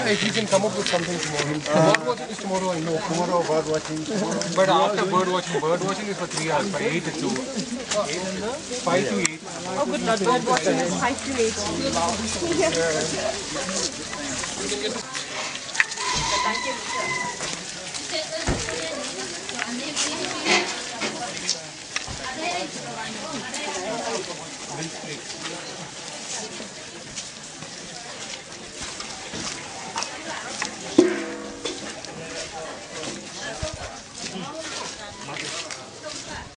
Yeah, if you can come up with something tomorrow. Bird watching is tomorrow, I know. Tomorrow bird watching. But after bird watching is for 3 hours, by 8 to 2. 5 to 8. Oh, good luck. Bird watching is 5 to 8. Thank you.